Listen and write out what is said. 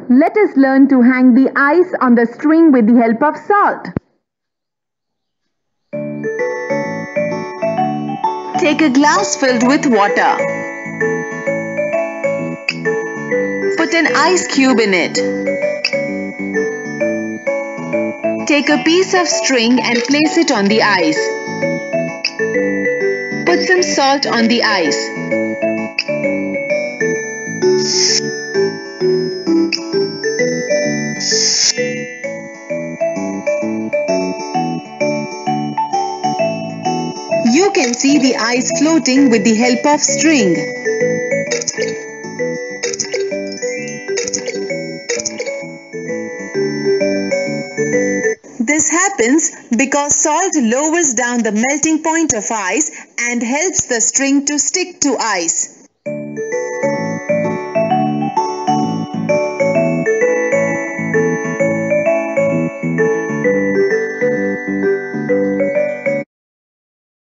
Let us learn to hang the ice on the string with the help of salt. Take a glass filled with water. Put an ice cube in it. Take a piece of string and place it on the ice. Put some salt on the ice. You can see the ice floating with the help of string. This happens because salt lowers down the melting point of ice and helps the string to stick to ice.